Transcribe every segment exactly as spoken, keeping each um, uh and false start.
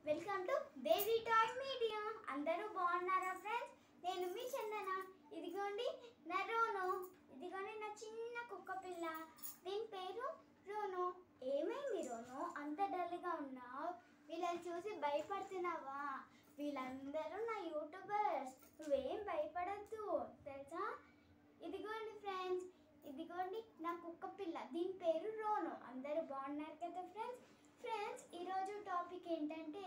Welcome to Devi toy media. అందరూ బాగున్నారా friends? నేను మీ చందన. ఇదిగోండి నా రోను, ఇదిగోండి నా చిన్న కుక్క పిల్ల. దీని పేరు రోను. ఏమైంది రోను, అంత డల్గా ఉన్నావు? వీళ్ళని చూసి భయపడుతున్నావా? వీళ్ళందరూ నా యూట్యూబర్స్, నువ్వేం భయపడద్దు తెలుసా. ఇదిగోండి ఫ్రెండ్స్, ఇదిగోండి నా కుక్క పిల్ల, దీని పేరు రోను. అందరూ బాగున్నారు కదా ఫ్రెండ్స్? ఫ్రెండ్స్ ఈరోజు టాపిక్ ఏంటంటే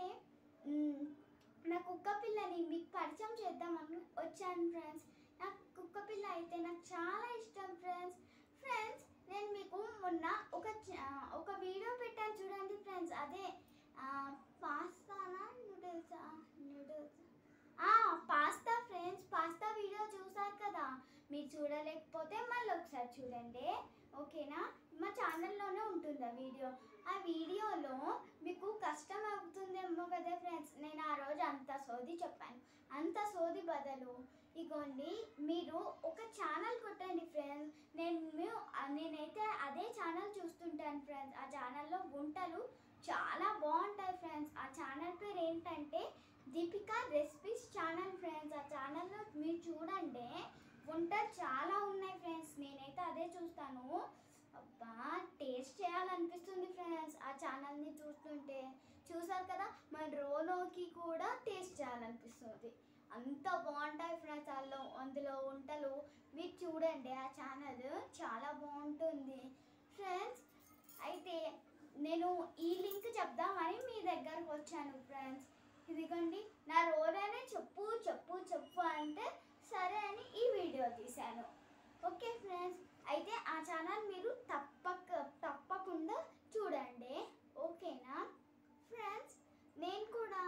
నా కుక్క పిల్లని మీకు పరిచయం చేద్దామని వచ్చాను ఫ్రెండ్స్. నా కుక్క పిల్ల అయితే నాకు చాలా ఇష్టం ఫ్రెండ్స్. ఫ్రెండ్స్ నేను మీకు మొన్న ఒక ఒక వీడియో పెట్టాను చూడండి ఫ్రెండ్స్. అదే పాస్తానా నూడిల్సా noodles pasta friends. Pasta video చూసారు కదా, మీరు చూడలేకపోతే మళ్ళీ ఒకసారి చూడండి ఓకేనా. మా ఛానల్లోనే ఉంటుంది ఆ వీడియో. ఆ వీడియోలో మీకు కష్టం అవుతుందేమో కదా ఫ్రెండ్స్, నేను ఆ రోజు అంత సోది చెప్పాను. అంత సోది బదులు ఇగోండి మీరు ఒక ఛానల్ కొట్టండి ఫ్రెండ్స్. నేను నేనైతే అదే ఛానల్ చూస్తుంటాను ఫ్రెండ్స్. ఆ ఛానల్లో వంటలు చాలా బాగుంటాయి ఫ్రెండ్స్. ఆ ఛానల్ పేరు ఏంటంటే దీపికా రెసిపీస్ ఛానల్ ఫ్రెండ్స్. ఆ ఛానల్లో మీరు చూడండి, వంటలు చాలా ఉన్నాయి ఫ్రెండ్స్. నేనైతే అదే చూస్తాను. అబ్బా టేస్ట్ చేయాలనిపిస్తుంది ఫ్రెండ్స్ ఆ ఛానల్ని చూస్తుంటే. చూసారు కదా, మన రోనోకి కూడా టేస్ట్ చేయాలనిపిస్తుంది. అంత బాగుంటాయి ఫ్రెండ్స్ అందులో అందులో వంటలు. మీరు చూడండి, ఆ ఛానల్ చాలా బాగుంటుంది ఫ్రెండ్స్. అయితే నేను ఈ లింక్ చెప్దామని మీ దగ్గరకు వచ్చాను ఫ్రెండ్స్. ఇదిగోండి నా రోనోనే చెప్పు చెప్పు చెప్పు అంటే సరే అని ఈ వీడియో తీశాను. ఓకే ఫ్రెండ్స్, అయితే ఆ ఛానల్ మీరు తప్పక తప్పకుండా చూడండి ఓకేనా ఫ్రెండ్స్. నేను కూడా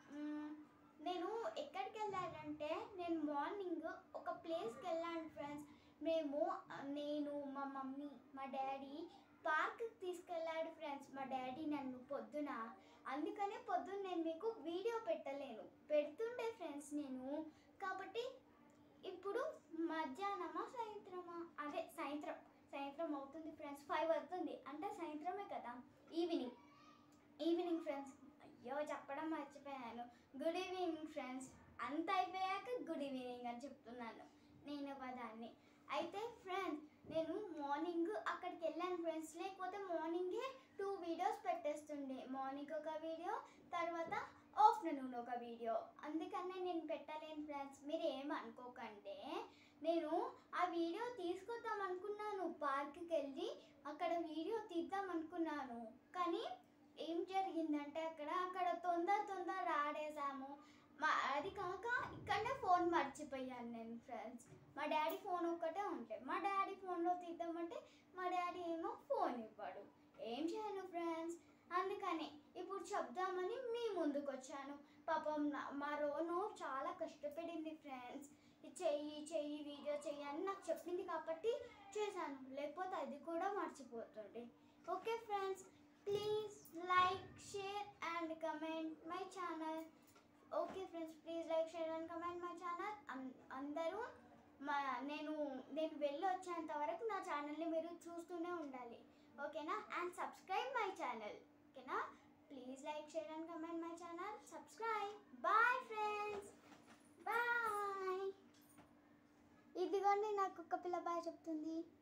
నేను ఎక్కడికి వెళ్ళానంటే, నేను మార్నింగ్ ఒక ప్లేస్కి వెళ్ళాను ఫ్రెండ్స్. మేము నేను మా మమ్మీ మా డాడీ పార్క్కి తీసుకెళ్ళాడు ఫ్రెండ్స్. మా డాడీ నన్ను పొద్దున, అందుకనే పొద్దున్న నేను మీకు వీడియో పెట్టలేను, పెడుతుండే ఫ్రెండ్స్ నేను. కాబట్టి ఇప్పుడు మధ్యాహ్నమా సాయంత్రమా, అదే సాయంత్రం సాయంత్రం అవుతుంది ఫ్రెండ్స్. ఫైవ్ అవుతుంది అంటే సాయంత్రమే కదా, ఈవినింగ్ ఈవినింగ్ ఫ్రెండ్స్. అయ్యో చెప్పడం మర్చిపోయాను. Good evening friends. అంత అయిపోయాక గుడ్ ఈవినింగ్ అని చెప్తున్నాను నేను పదాన్ని. అయితే ఫ్రెండ్స్ నేను మార్నింగ్ అక్కడికి వెళ్ళాను ఫ్రెండ్స్. లేకపోతే మార్నింగే టూ వీడియోస్ పెట్టేస్తుండే. మార్నింగ్ ఒక వీడియో, తర్వాత ఆఫ్టర్నూన్ ఒక వీడియో. అందుకనే నేను పెట్టలేను ఫ్రెండ్స్, మీరు ఏమనుకోకండి. నేను ఆ వీడియో తీసుకొద్దాం అనుకున్నాను, పార్క్కి వెళ్ళి అక్కడ వీడియో తీద్దాం అనుకున్నాను. కానీ ఏం జరిగిందంటే అక్కడ అక్కడ తొందర తొందర ఆడేసాము. మా అది కాక ఇక్కడనే ఫోన్ మర్చిపోయాను నేను ఫ్రెండ్స్. మా డాడీ ఫోన్ ఒక్కటే ఉంటే, మా డాడీ ఫోన్లో తీద్దామంటే మా డాడీ ఏమో ఫోన్ ఇవ్వడు. ఏం చేయను ఫ్రెండ్స్. అందుకని ఇప్పుడు చెప్దామని మీ ముందుకు వచ్చాను. పాపం మా రోను చాలా కష్టపడింది ఫ్రెండ్స్. చెయ్యి చెయ్యి వీడియో చెయ్యి అని నాకు చెప్పింది కాబట్టి చేశాను, లేకపోతే అది కూడా మర్చిపోతుంది. Okay friends, please like share and comment my channel. Okay friends, please like share and comment my channel. అందరూ మా నేను నేను వెళ్ళి వచ్చేంత వరకు నా ఛానల్ని మీరు చూస్తూనే ఉండాలి ఓకేనా. అండ్ సబ్స్క్రైబ్ మై ఛానల్ ఓకేనా. Please like share and comment my channel, subscribe. Bye friends, bye. ఇదిగోండి నాకు ఒక పిల్ల బాయ్ చెప్తుంది.